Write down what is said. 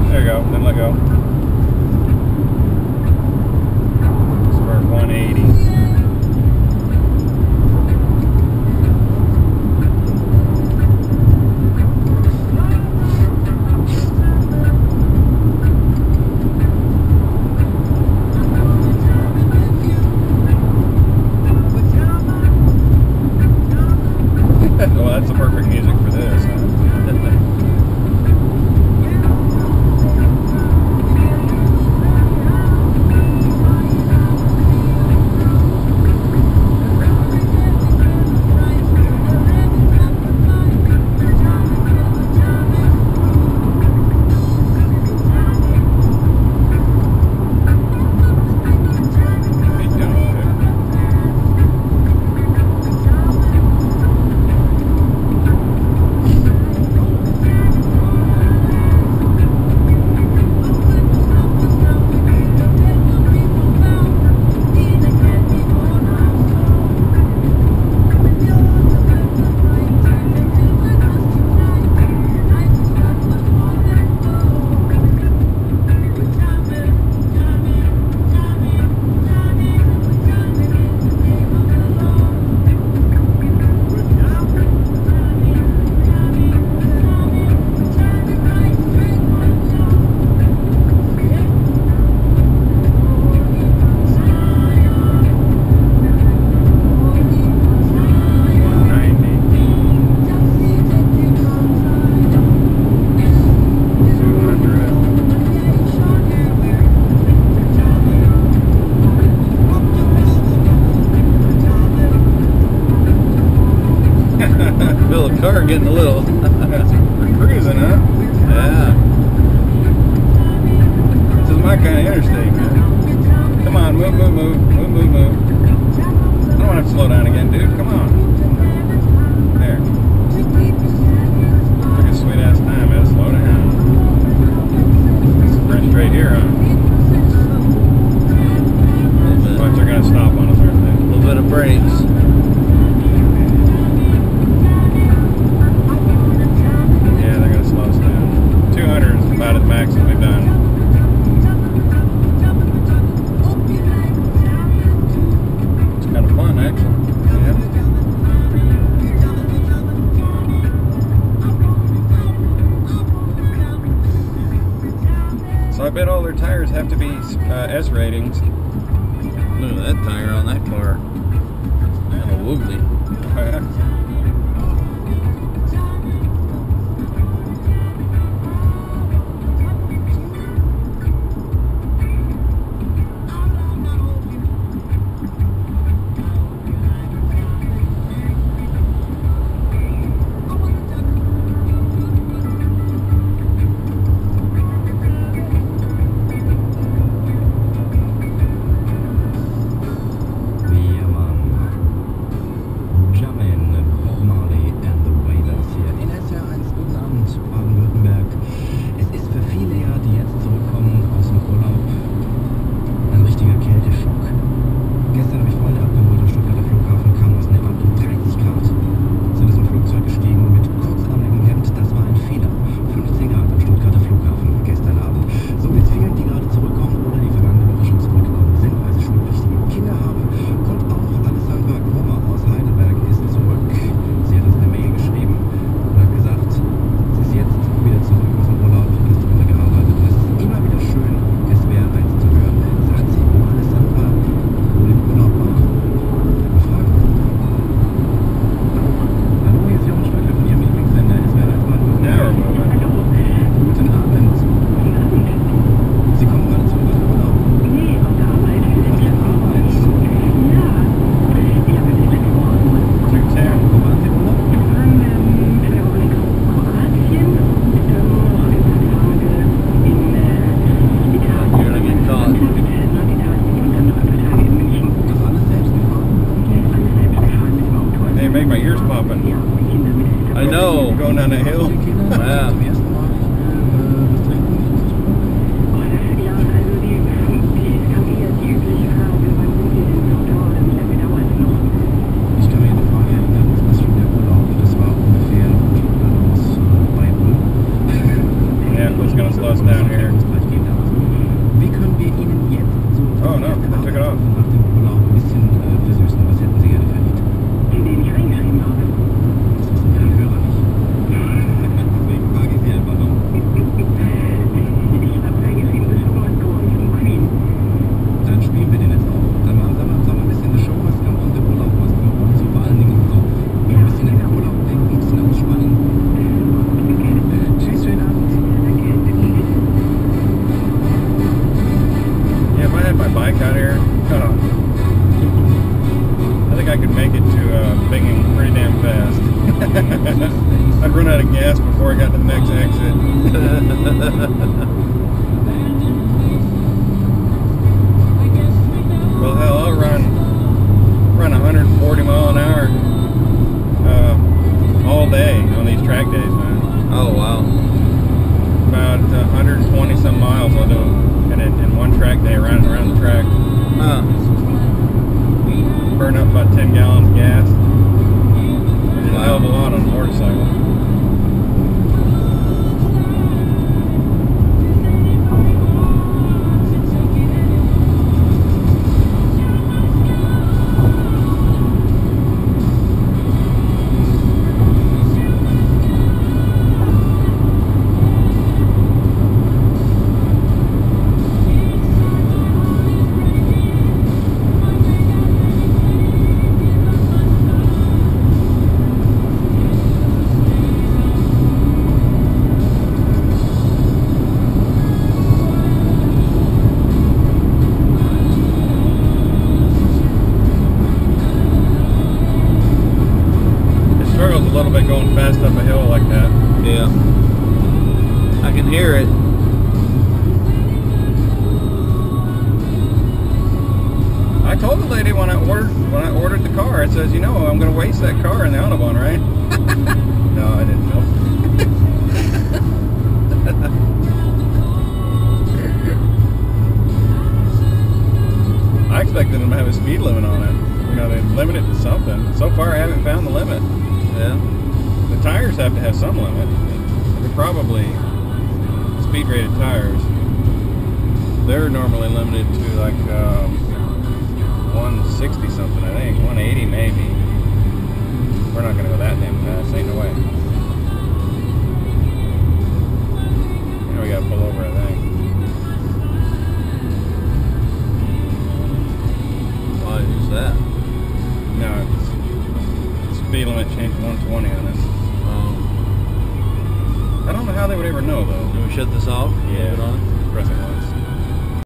There you go. Then let go. So we're at 180. Well, that's the perfect music for this, huh? Feel the car getting a little. We're cruising, huh? Yeah. This is my kind of interstate, man. Come on, move, move, move, move, move, move. I don't want to slow down again, dude. Come on. There. Took a sweet ass time, man. Slow down. Sprint straight here, huh? Watch, they're gonna stop on us, aren't they? A little bit of brakes. About as max as we've done. It's kind of fun, actually. Yeah. So I bet all their tires have to be S ratings. Look at that tire on that car. Kind of wobbly. Oh, yeah. Make my ears popping. I know. Going down that hill. Yeah. Yeah, what's going to slow us down here? Well, hell, I'll run 140 mile an hour all day on these track days, man. Oh, wow. About 120 some miles I'll do in one track day, running around the track. Huh. Burn up about 10 gallons of gas. Which is a hell of a lot on a motorcycle. Struggles a little bit going fast up a hill like that. Yeah. I can hear it. I told the lady when I ordered the car, it says, you know, I'm going to waste that car in the Autobahn, right? No, I didn't know. I expected them to have a speed limit on it. You know, they limit it to something. So far, I haven't found the limit. Yeah. The tires have to have some limit. They're probably speed rated tires. They're normally limited to like 160 something, I think. 180 maybe. We're not going to go that damn fast. Ain't no way. Now we got to pull over.